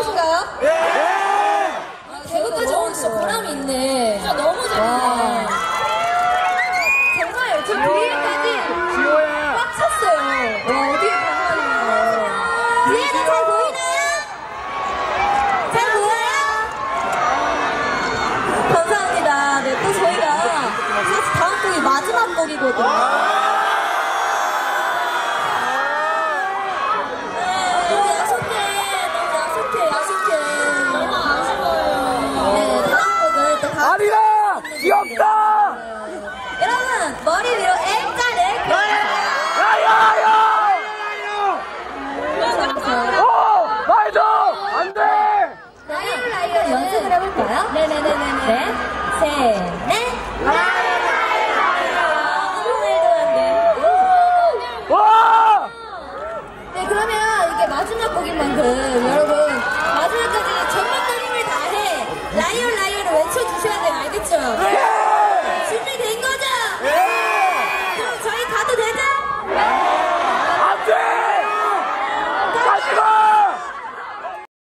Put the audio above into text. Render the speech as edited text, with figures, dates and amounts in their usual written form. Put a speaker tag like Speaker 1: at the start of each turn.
Speaker 1: 것인가요?
Speaker 2: 예!
Speaker 1: 개그까지 오면 진짜 보람이 있네. 진짜 너무 재밌네. 정말 저 뒤에까지
Speaker 2: 지호야!
Speaker 1: 꽉 찼어요. 와, 어디에 가만히요. 뒤에는 잘 보이나요? 잘 보여요? 감사합니다. 네, 또 저희가 사실 다음 곡이 마지막 곡이거든요.
Speaker 2: 아리라! 귀엽다!
Speaker 1: 여러분, 머리 위로 M자를
Speaker 2: 야야야! 말 좀! 안 돼!
Speaker 1: 라이어 연습을 해볼까요? 네네네네. 네. 셋, 넷.
Speaker 2: 와!
Speaker 1: 네, 그러면 이게 마지막 곡인 만큼 여러분